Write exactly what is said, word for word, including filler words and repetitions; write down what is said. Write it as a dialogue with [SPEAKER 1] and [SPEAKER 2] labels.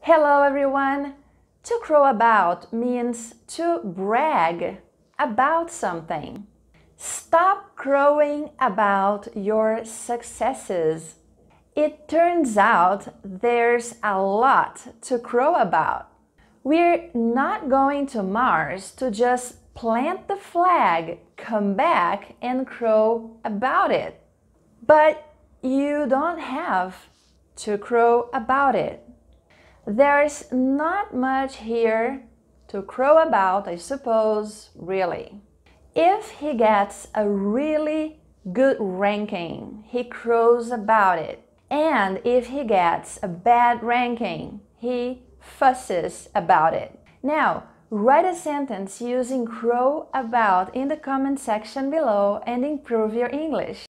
[SPEAKER 1] Hello everyone! To crow about means to brag about something. Stop crowing about your successes. It turns out there's a lot to crow about. We're not going to Mars to just plant the flag, come back and crow about it. But you don't have to crow about it. There's not much here to crow about, I suppose, really. If he gets a really good ranking, he crows about it. And if he gets a bad ranking, he fusses about it. Now, write a sentence using crow about in the comment section below and improve your English.